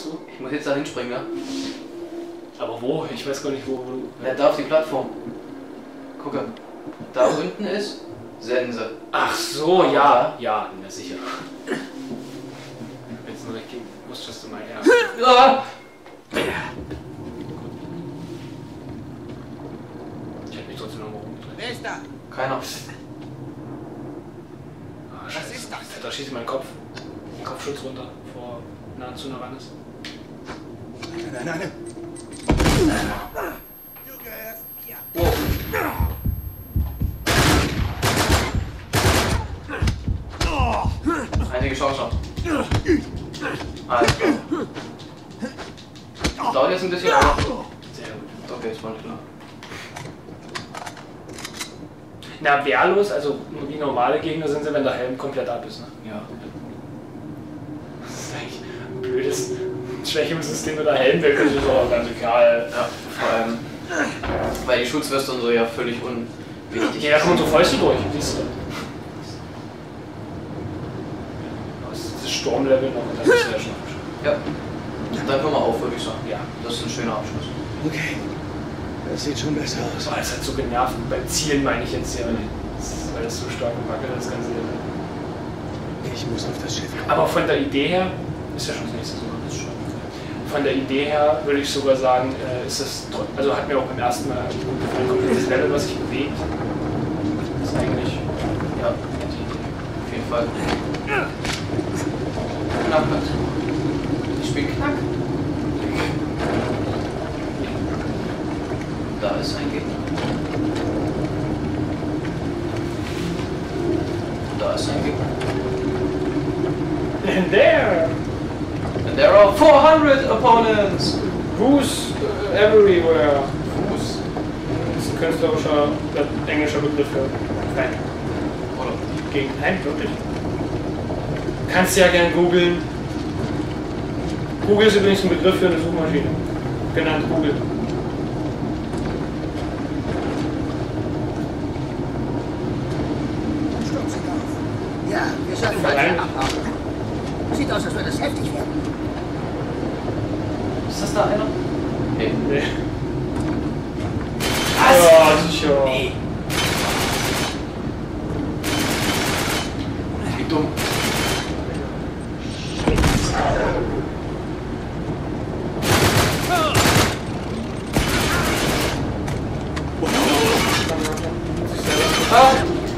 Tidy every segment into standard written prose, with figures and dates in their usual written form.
du? Ich muss jetzt da hinspringen, ne? Aber wo? Ich weiß gar nicht, wo du... Ja, da auf die Plattform. Gucke. Da unten ist Sense. Ach so, ja. Ja, na sicher. Jetzt nur richtig wusstest du mal her. Ah! Ich hätte mich trotzdem noch mal rumgedreht. Wer ist da? Keiner. Ah, scheiße. Was ist das? Da schießt mein Kopf. Den Kopfschutz runter, vor nahezu nah ran ist. Nein. Du gehörst mir. Wow. Einige Chance noch. Alles klar. Dauert jetzt ein bisschen, aber... Sehr gut. Okay, ist voll klar. Na, wehrlos, also nur wie normale Gegner sind sie, wenn der Helm komplett ab ist, ne? Ja. Das ist eigentlich ein blödes Schwäche im System mit der Helm weg, das ist auch ganz egal. Ja, vor allem, weil die Schutzweste und so ja völlig unwichtig Ja, da kommen so Fäuste durch, siehst du. Das ist das Sturmlevel noch und dann ist ja schon abgeschlossen. Ja. Dann können wir auf, würde ich sagen. Ja. Das ist ein schöner Abschluss. Okay. Das sieht schon besser aus. Das war alles halt so genervt. Beim Zielen meine ich jetzt ja, weil das so stark gewackelt das ganze Level. Ich muss auf das Schiff kommen. Aber von der Idee her, ist ja schon das nächste sogar, das ist schon. Von der Idee her würde ich sogar sagen, ist das, also hat mir auch beim ersten Mal gut gefallen, komplettes Level, was sich bewegt. Das ist eigentlich, ja, nette Idee. Auf jeden Fall. Knack hat. Ich spiele Knack. Da ist ein Gegner. Da ist ein Gegner. And there! And there are 400 opponents! Who's everywhere? Who's? Das ist ein künstlerischer, englischer Begriff für Fan. Oder? Gegen Fan, wirklich? Kannst du ja gern googeln. Google ist übrigens ein Begriff für eine Suchmaschine. Genannt Google. Stürzen auf. Ja, wir sollten bald Nein. wieder abhauen. Sieht aus, als würde es heftig werden. Ist das da einer? Nee. Nee. Was? Ja, sicher. Nee. Wie dumm. Ah!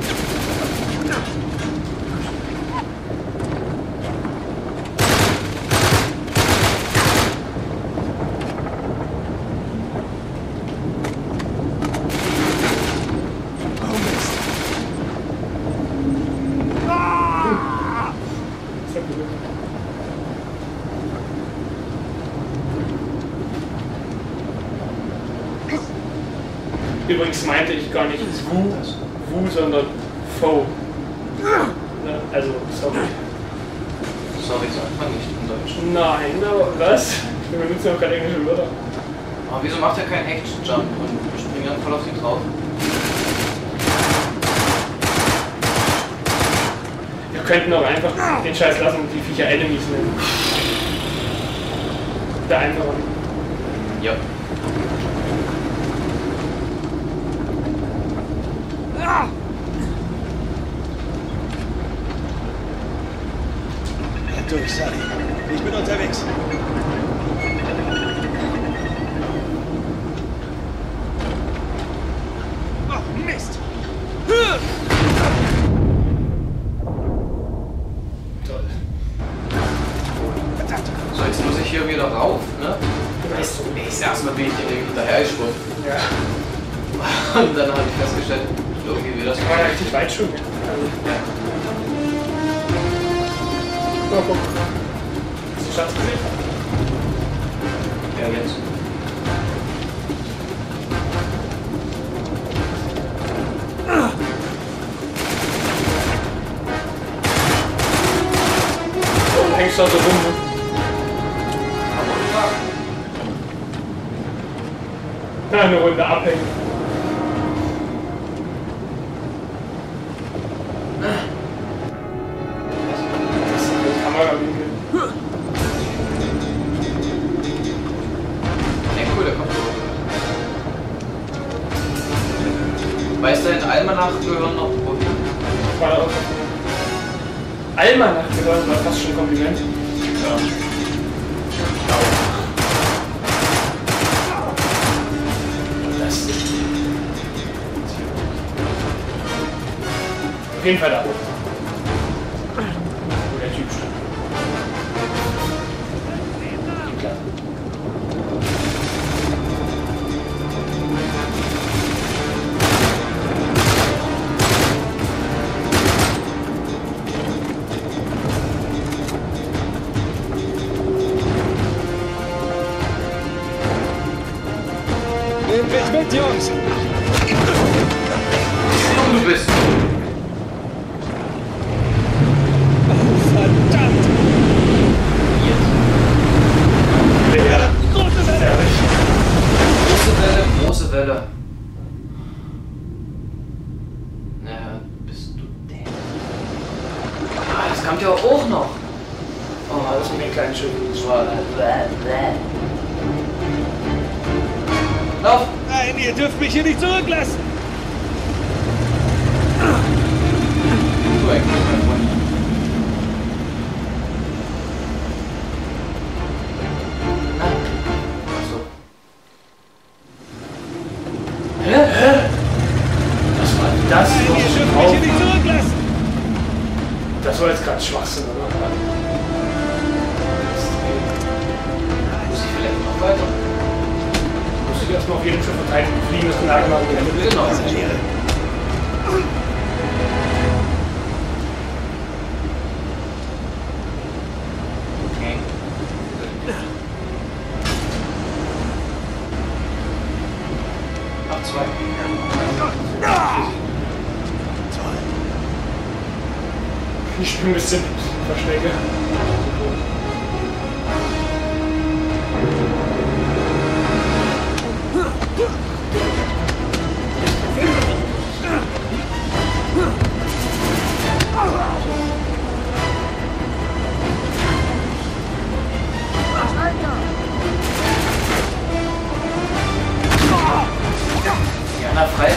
Übrigens meinte ich gar nicht Wu, sondern Fo. Ne? Also, sorry. Sorry, sagt man nicht in Deutsch. Nein, aber was? Wir benutzen ja auch keine englischen Wörter. Aber wieso macht er keinen Action-Jump und springt dann voll auf sie drauf? Wir könnten auch einfach den Scheiß lassen und die Viecher Enemies nennen. Der einfache. Ja. Bleib durch, Sally. Ich bin unterwegs. Oh, Mist! Toll. Verdammt! So, jetzt muss ich hier wieder rauf, ne? Weißt du, Erstmal bin ich dem hinterher geschwommen. ja. Und dann habe ich festgestellt, irgendwie wird das Das war ja richtig weit schon. Also, mal gucken. Hast du Schatz gesehen? Ja, jetzt. Du hängst da so rum. Ne? Na, eine Runde abhängen. Das ist ein Kamerawinkel. Almanach gehören noch. Almanach gehören war fast schon ein Kompliment. Ja. Das ist auf jeden Fall da. Wo der Typ stand. Klar. Nehmt mich mit, Jungs! Du bist. Verdammt! Ja. Große Welle! Große Welle, große Welle. Naja, bist du der? Ah, das kommt ja auch noch. Oh, das ist mit den kleinen Schiffen. Lauf! Nein, ihr dürft mich hier nicht zurücklassen! Du eigentlich, mein Freund. Na? Achso. Hä? Was war das? Nein, ihr dürft mich hier nicht zurücklassen! Das war jetzt gerade Schwachsinn, oder? Muss ich vielleicht noch weiter? Muss ich erstmal auf jedem Schiff verteidigen, fliegen müssen, Nagel Genau. Okay. Ach, zwei. Ich spiele ein bisschen Verstecke. Jana frei.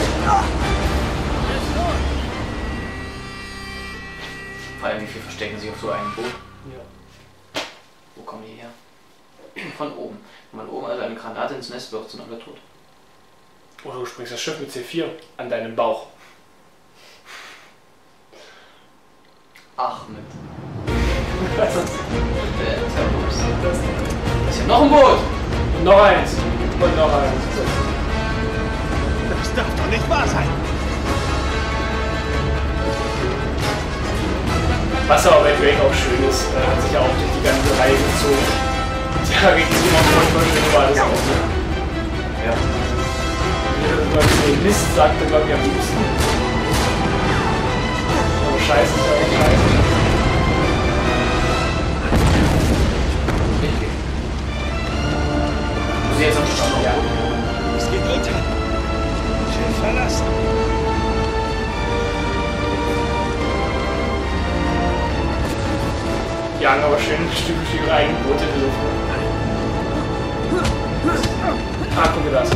Vor allem, wie viel verstecken sich auf so einem Boot? Ja. Wo kommen die her? Von oben. Wenn man oben also eine Granate ins Nest wirft, sind alle tot. Oder du springst das Schiff mit C4 an deinem Bauch. Ahmed. Der Terrorist. Das ist ja noch ein Boot! Und noch eins. Und noch eins. Das darf doch nicht wahr sein! Was aber bei Drake auch schön ist, hat sich ja auch durch die ganze Reihe gezogen. Ja, richtig so war alles auch. Ja. Mist sagt er, glaube ich, am liebsten. Aber scheiße ist ja auch scheiße. Richtig. Muss ich jetzt am Strand Ja. Es geht runter! Schiff verlassen! Jagen aber schön ein Stück für ihre eigenen Boote in die Luft. Ah, guck dir das.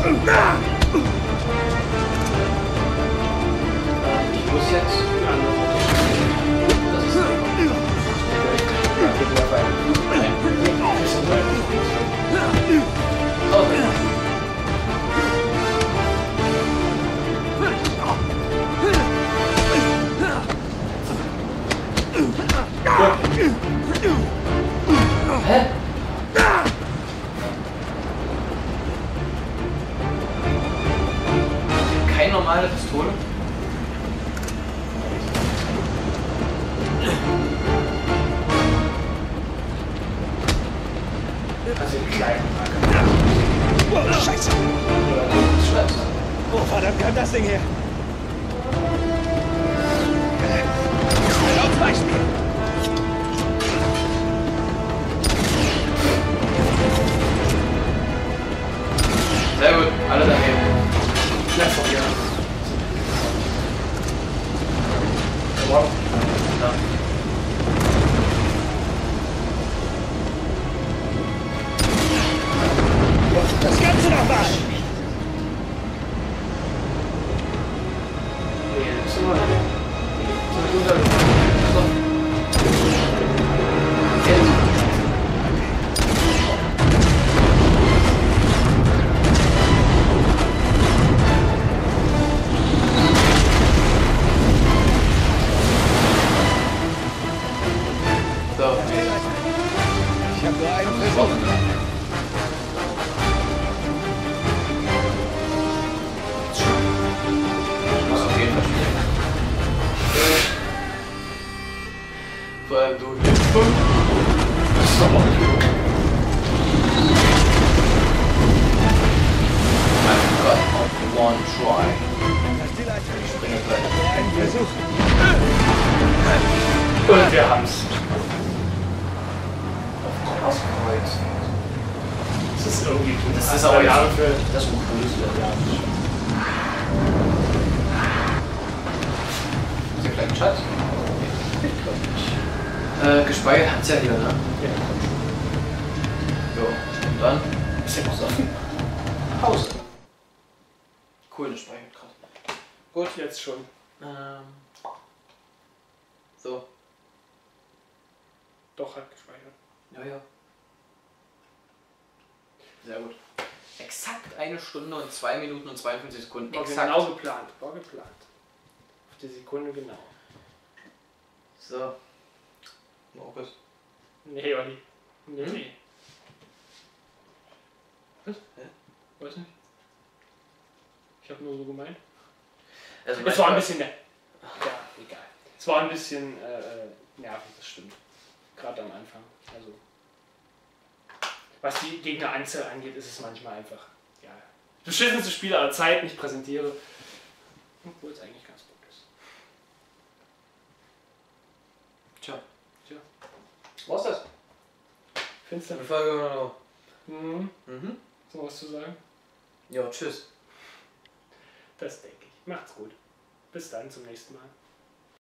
Ich muss jetzt. Das ist Ja, geht wieder rein. Nicht so weit. oh. Hä? Keine normale Pistole? Also die kleinen Oh, Scheiße! Scheiße. Oh, verdammt, kam das Ding her! Schnell aufs Beispiel! Sehr gut, alle daneben. Schnell von mir. Wow. Ja. Das Ganze nochmal! Ich habe nur einen Versuch. Ich muss auf jeden Fall spielen. Vor allem du. Das ist doch auch nicht gut. I've got on one try. Ich Springe gleich. nur einen Versuch. Und wir haben's. Auskreuz. Das ist irgendwie gut. Das ist aber ja für. das ist uncool. Ja, Ist ja gleich ein Schatz. Gespeichert hat's ja wieder, ne? ja. So, und dann Ist ja noch offen. Pause. Cool, das speichert gerade. Gut, jetzt schon. So. Doch, hat gespeichert. Ja. Sehr gut. Exakt 1 Stunde und 2 Minuten und 52 Sekunden. War Exakt. genau geplant. War geplant. Auf die Sekunde genau. So. Markus. Nee, Olli. Nee, Hm? nee. Was? Hä? Weiß nicht. Ich habe nur so gemeint. Also Es war ein bisschen. Ja, egal. Es war ein bisschen nervig, das stimmt. Gerade am Anfang. Also. Was die Gegneranzahl angeht, ist es manchmal einfach. Ja. Das beschissenste Spiel aller Zeiten, ich präsentiere. Obwohl es eigentlich ganz gut ist. Tja. Was ist das? Findest du? Folge. Mhm. Mhm. So was zu sagen? Ja, tschüss. Das denke ich. Macht's gut. Bis dann, zum nächsten Mal.